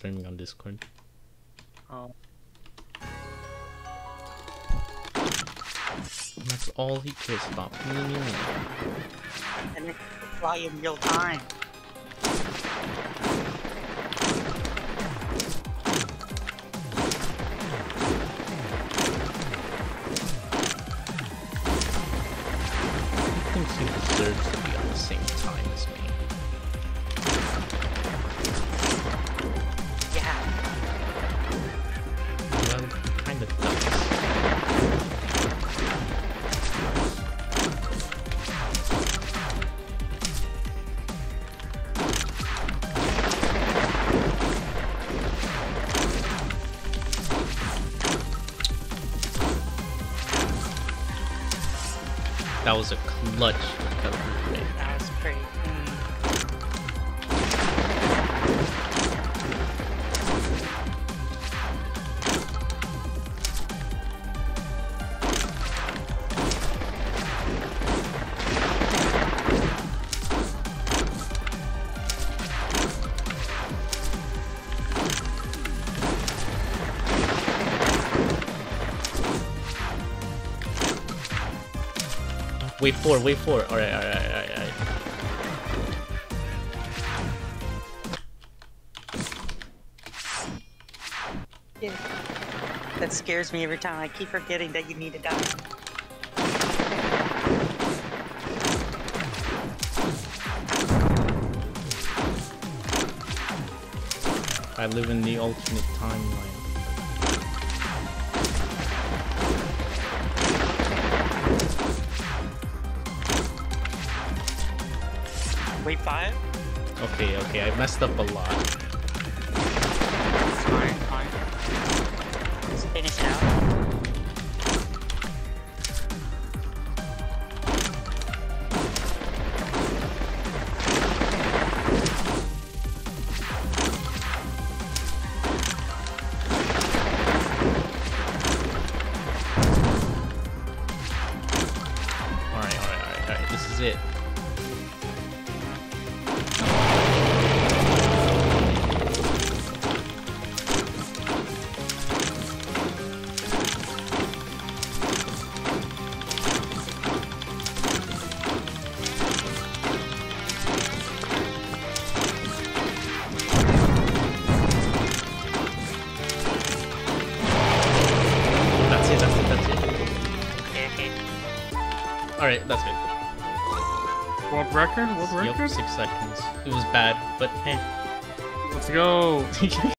streaming on Discord. Oh. And that's all he cares about. Me. And it fly in real time. He thinks he deserves to be on the same time as me. Yeah. Well, he kinda does. That was a clutch recovery. That was pretty. Wave 4. Alright. Yeah. That scares me every time. I keep forgetting that you need to die. I live in the alternate timeline. Wait, 5? Okay, I messed up a lot. It's fine. Let's finish it out. Alright, this is it. That's it. Okay. Alright, that's good. World record? Yup, 6 seconds. It was bad, but hey. Let's go.